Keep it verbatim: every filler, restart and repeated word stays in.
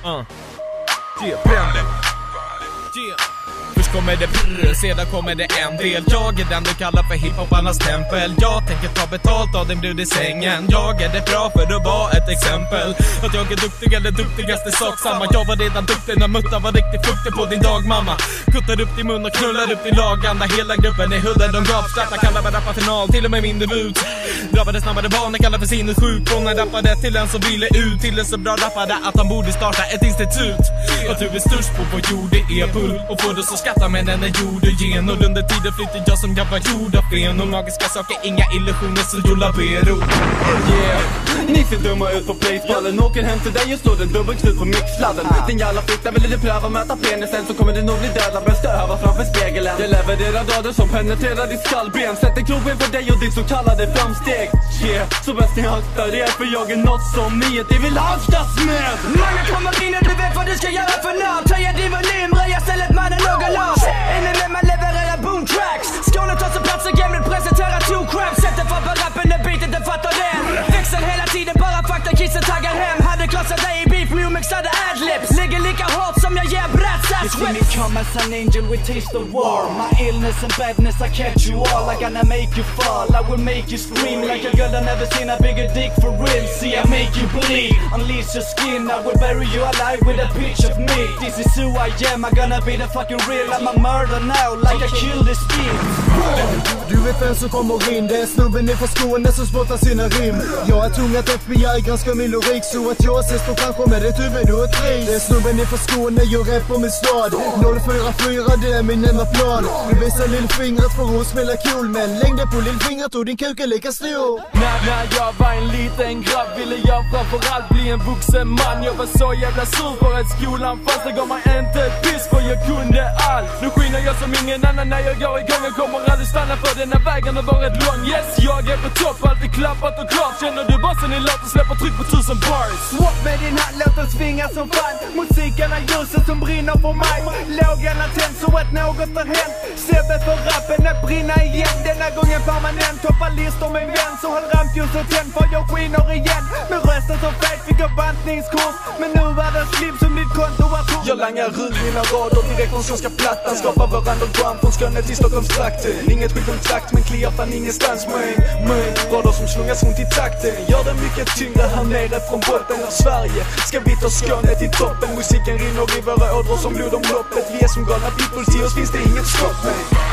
Uh. Yeah, bränder. Yeah. Först kommer det brr, sedan kommer det en del. Jag är den du kallar för hiphoparnas tempel. Jag tänker ta betalt av din brud i sängen. Jag är det bra för att vara ett exempel. Att jag är duktig eller duktigaste sak samma. Jag var redan duktig när mutta var riktigt fuktig på din dag mamma. Kuttar upp din mun och knullar upp din laganda. Hela gruppen är hudden, de gapskrattar. Kallar mig rappafinal, till och med min debut. Drabbade snabbare barnen, kallar för sinnessjuk. Från en rappade till en som ville ut. Till en så bra rappade att han borde starta ett institut. Att du är störst på vår jord, det är pull. Och får du så skatta men den är jord och gen. Och under tiden flyter jag som gammal jord av fen. Och magiska saker, inga illusioner så Jola Bero. Yeah. Ni ser dumma ut på playspallen. Åker hem till dig och slår den dubbelknut på mixladden. Din jävla fitta ville du pröva möta penisen. Så kommer du nog bli dödad, börja stöva framför spegeln. Jag levererar döder som penetrerar ditt skallben. Sätter kroppen på dig och ditt så kallade framsteg. Yeah. Så bäst ni aktar er, för jag är något som ni inte vill haktas med. Många kommer in och du vet vad du ska göra för namn. Töja din volym, röja stället mannen någon lag. Innan när man levererar boom tracks. Skåne tar sig plats och Gamlet presenterar two crabs. Sätter för på rappen, den biten, den fattar den. Växeln hela tiden, bara fakta, kissen taggar hem. Hade klassat dig i beef, remixade adlibs. Ligger lika hårt som jag ger brats ass You see me come as an angel with taste of war. My illness and badness, I catch you all. I gonna make you fall, I will make you scream. Like a girl I never seen a bigger dick for real. See I make you bleed, unleash your skin. I will bury you alive with a pitch of me. This is who I am, I gonna be the fucking real. I'm a murder now, like I killed this beat. Du vet vem som kommer in, det är snubben ifrån Skåne som spottar sina rim. Jag är tung att F B I granskar min lyrik, så att jag ses på kanske med ett huvud och ett ris. Det är snubben ifrån Skåne, jag rap om min stad. noll fyra fyra, det är min enda plan. Du visar lillfingret för att spela cool, men längde på lillfingret och din kuk är lika stor. När, när jag var en liten grabb ville jag framförallt bli en vuxen man. Jag var så jävla sur för att skolan fast det gav mig inte ett piss för jag kunde allt. Nu skiner jag som ingen annan när jag går igång och kommer aldrig stanna för den här vägen har varit lång. Yes, jag är på topp, alltid klappat och klart. Känner du basen i låt och släpper tryck på tusen bars. Swap med din hand, låt oss svinga som fan. Musiken är ljuset som brinner för mig. Lågan är tänd så att något har hänt. Sebbe för rappen att brinna igen. Denna gången permanent, toppar listor med vän. Så håll rampljuset tänd för jag skiner igen. Med rösten som fet fick jag bantningskurs. Men nu är det slim som ditt konto är tomt. Jag langar runt mina rader direkt från skånska plattan. Skapar vår underground från Skåne till Stockholmstrakten. Inget skitkontrakt men kliar fan ingenstans med mig. Rader som slungas runt i takten. Gör det mycket tyngre här nere från botten av Sverige. Ska vi ta Skåne till toppen. Musiken rinner i våra ådror som blodomloppet. Vi är som galna people, till oss finns det inget stopp med.